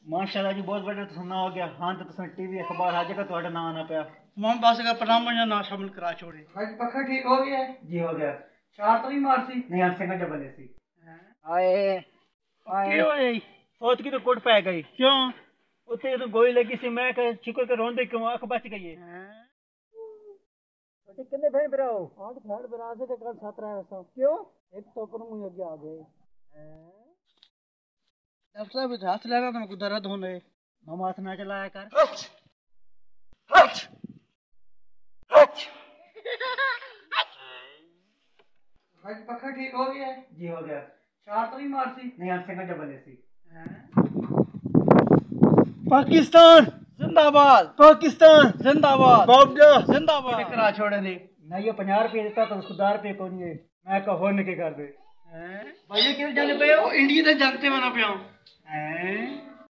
माशाल्लाह जी बहुत बड़ा तो सुनना हो गया। हाँ तो तुम टीवी अखबार हर जगह तुम्हारा नाम आना पाया। मोहम्मद बस अगर पनामा या ना शामिल करा छोड़े। आज पक्का ठीक हो गया है? जी हो गया। चार तो नहीं मारती? नहीं हम सिंगल डबल एसी। आए क्यों है? फौत की तो कोट पाया गई। क्यों? उत्ते तो गोली लगी सी, मैं चिको के रोंदे क्यों आंख बच गई है। कितने बहन भरा हो? 8 बहन भरा से कल 7 रहे सब। क्यों? एक तो पर मुझे आगे आ गए। डॉक्टर साहब हाथ लगा तो मैं दर्द होने। मामा हाथ ना चलाया कर। आज पक्का ठीक हो गया है? जी हो गया। चार तो नहीं मारती? नहीं हम सिंगल डबल एसी। पाकिस्तान जिंदाबाद, पाकिस्तान जिंदाबाद, बाबजा जिंदाबाद करा छोड़े ने। ना ये 50 रुपये देता तो उसको 10 रुपये कौन है। मैं कहो होने के कर दे। भाई किधर जाने पे हो? इंडिया तक जानते बना पे हूँ।